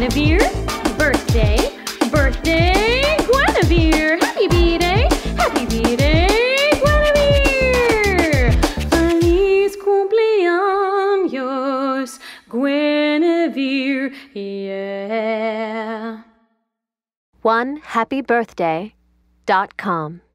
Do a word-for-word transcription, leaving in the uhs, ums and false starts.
Guinevere. Birthday, birthday, Guinevere. Happy B-Day, happy B-Day, Guinevere. Feliz cumpleaños, Guinevere, yeah. one happy birthday dot com